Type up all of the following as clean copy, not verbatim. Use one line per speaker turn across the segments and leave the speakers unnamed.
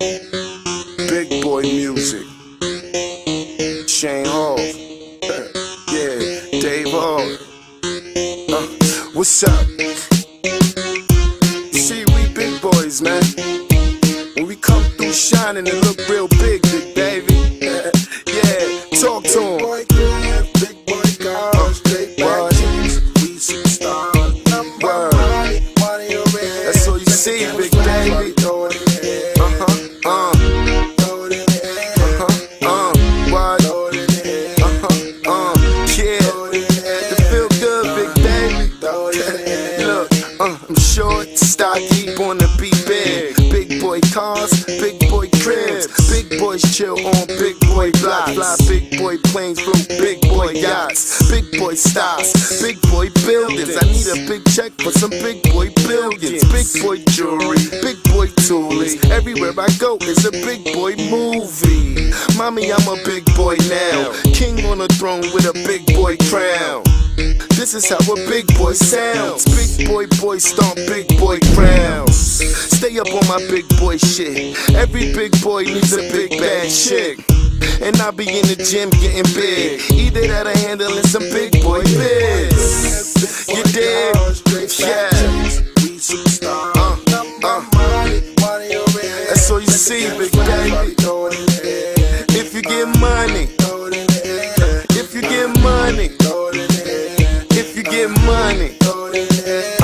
Big Boy Music. Shane Hall. Yeah, Dave Hall. What's up? You see, we big boys, man. When we come through shining and look real big, big baby. Yeah, talk to 'em.
Big boy cars, straight back chicks, we superstars. Money over here.
That's all you see, big baby.
Throw it in the air. Throw it in the air.
What?
Throw it in the air.
Yeah.
Throw it in the air.
It feel good, big baby.
Throw it in the air.
Look, I'm short, stocky, born to be big. Big boy cars, big boy cribs. Big boys chill on big boy blocks. Fly big boy planes from big boy yachts. Big boy stocks, big boy buildings. I need a big check for some big boy billions. Big boy jewelry, big boy toolings. Everywhere I go is a big boy movie. Mommy, I'm a big boy now. King on a throne with a big boy crown. This is how a big boy sounds. Big boy stomp big boy crowns. Stay up on my big boy shit. Every big boy needs a big bad chick. And I be in the gym getting big. Either that or handling some big boy biz. You dig? Yeah.
We superstars. Money over here.
That's all you see, big baby.
Throw it in the air.
If you get money,
Throw it in the air.
if you get money,
Throw it in the air.
if you get money.
Throw it in the air.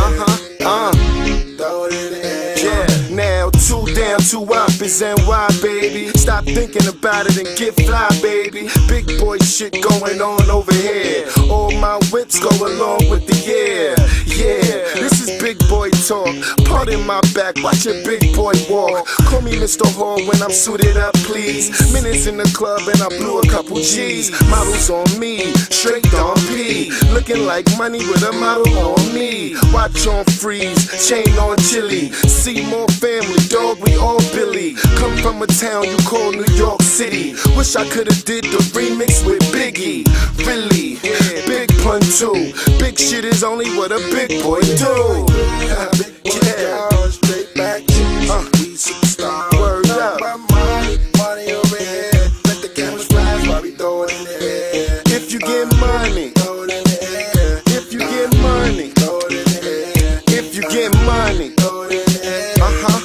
Throw it in the air.
Yeah, now 2 down, 2 up is NY, baby. Stop thinking about it and get fly, baby. Big boy shit going on over here. All my whips go along with the year. Yeah, this is big boy talk. Pardon my back, watch a big boy walk. Call me Mr. Hall when I'm suited up, please. Minutes in the club and I blew a couple G's. Models on me, straight on P. Looking like money with a model on me. Watch on freeze, chain on chili. See more family, dog, we all Billy. Come from a town you call New York City. Wish I could've did the remix with Biggie. Really, big pun too. Big shit is only what a big boy do. Yeah.
Straight back chicks, we superstars.
Word up.
Money over here. Let the cameras flash while we throw it in the air.
If you get money,
Throw it in the air.
if you get money,
Throw it in the air.
if you get money.
Throw it in the air.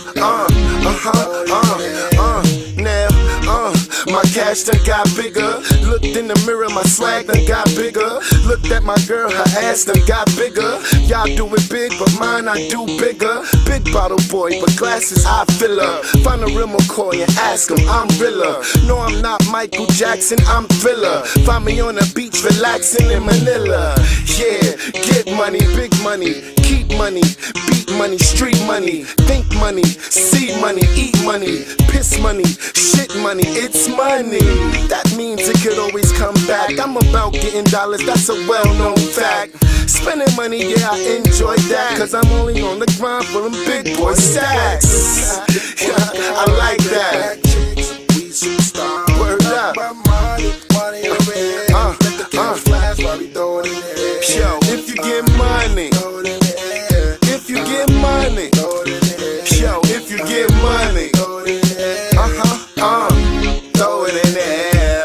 Now, my cash done got bigger. Looked in the mirror, my swag done got bigger. Looked at my girl, her ass done got bigger. Y'all do it big, but mine I do bigger. Big bottle boy, but glasses I fill up. Find a real McCoy and ask him, I'm realer. No, I'm not Michael Jackson, I'm Thriller. Find me on the beach, relaxing in Manila. Yeah, get money, big money, keep money, beat money, street money, think money, see money, eat money, piss money, shit money, it's money. That means it could always come back. I'm about getting dollars, that's a well-known fact. Spending money, yeah, I enjoy that. Cause I'm only on the grind for them big boy stacks. I like that.
We superstars.
Word up.
Money over here. Let the cameras flash while we throw it in the air.
Yo, if you get money,
Throw it in the air.
if you get money,
Throw it in the air.
yo, if you get money,
Throw it in the air.
throw it in the air.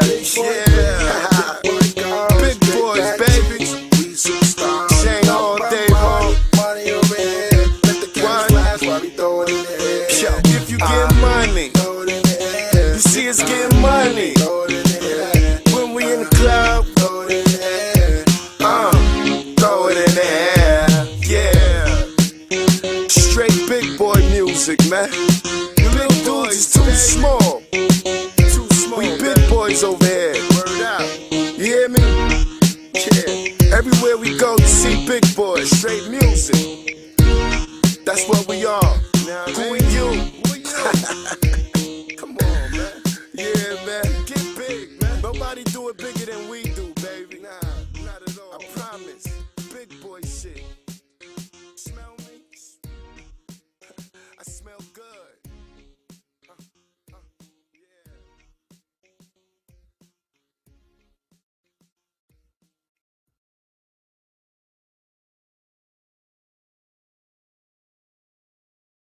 Yeah, big boys, baby.
We superstars.
Shane Hall, Dave Hall.
Money over here. Let the cameras flash while we throw it in the air.
Yo, if you get money,
Throw it in the air.
you see us get money.
Throw it in the air.
When we in the club,
Throw it in the air.
throw it in the air. Yeah, straight big boy music, man. You little dudes is too small. We big boys over here. Word out. You hear me? Yeah. Everywhere we go, you see big boys. Straight music. That's what we are. Who are you? Come on, man. Yeah, man. Get big, man. Nobody do it bigger than we do, baby. Nah, not at all. I promise. Big boy shit. Smell me? I smell good.